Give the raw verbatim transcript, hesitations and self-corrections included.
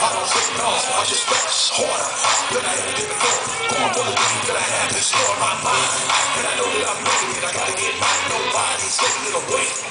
I'm sitting off, I just press harder than I ever did before. Going for the dream that I have in store in my mind. And I know that I'm made it, I gotta get mine. Nobody's taking it away.